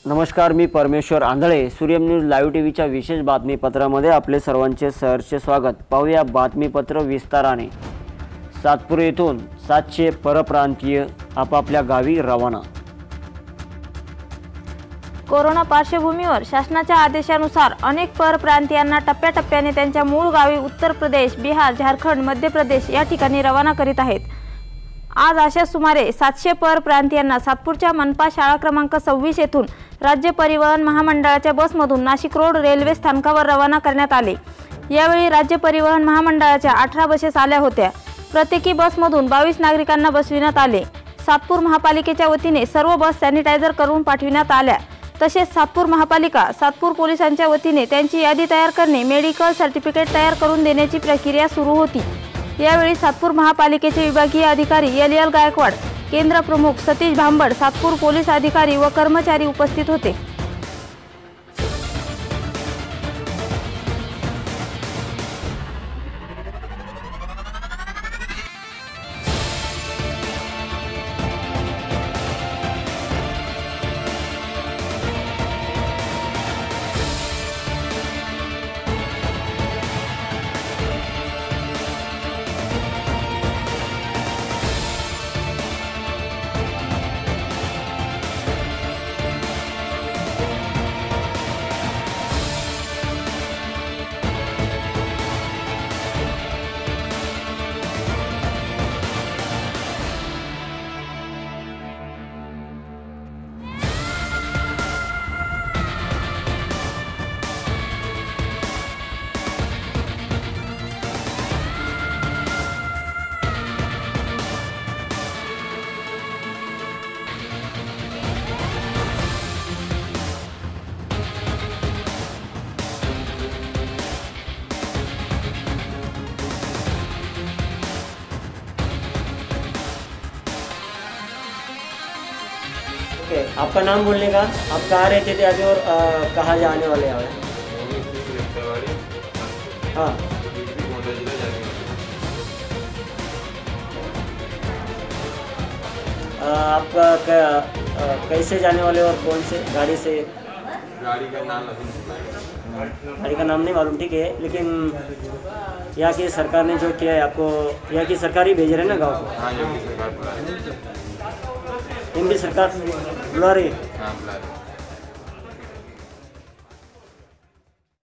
नमस्कार, मी परमेश्वर आंधळे. Suryam news live टीव्हीच्या विशेष बातमीपत्रामध्ये आपले सर्वांचे सहर्ष स्वागत. पाहूया बातमीपत्र विस्ताराने. सातपूर येथून 700 परप्रांतीय आपापल्या गावी रवाना. कोरोना पार्श्वभूमीवर शासनाच्या आदेशानुसार अनेक परप्रांतीयांना टप्प्याटप्प्याने त्यांच्या मूळ गावी उत्तर प्रदेश, बिहार, झारखंड, मध्य प्रदेश या ठिकाणी रवाना करीत आहेत. आज अशा सुमारे 700 परप्रांतीयांना सातपूरच्या मनपा शाळा क्रमांक 26 येथून राज्य परिवहन महामंडळाच्या बसमधून नाशिक रोड रेल्वे स्थानकावर रवाना करण्यात आले. यावेळी राज्य परिवहन महामंडळाच्या 18 बसेस आल्या होत्या. प्रत्येकी बसमधून 22 नागरिकांना बसविण्यात आले. सातपूर महापालिकेच्या वतीने सर्व बस सॅनिटायझर करून पाठविण्यात आल्या. तसेच सातपूर महापालिका, सातपूर पोलिसांच्या वतीने त्यांची यादी तयार करणे, मेडिकल सर्टिफिकेट तयार करून देण्याची प्रक्रिया सुरू होती. यावेळी सातपूर महापालिकेचे विभागीय अधिकारी LL गायकवाड, केंद्र प्रमुख सतीश भांबड, सातपूर पोलीस अधिकारी व कर्मचारी उपस्थित होते. आपका नाम बोलने का, आप कहाँ रहते थे अभी और कहाँ जाने वाले हैं? हाँ, आपका कैसे जाने वाले और कौन से गाड़ी से? गाड़ी का नाम नहीं मालूम, ठीक है, लेकिन यहाँ की सरकार ने जो किया है, आपको यहाँ की सरकार ही भेज रहे हैं ना गाँव को? हाँ, योगी सरकार बुला रही है। इनकी सरकार बुला रही है। हाँ, बुला रही है।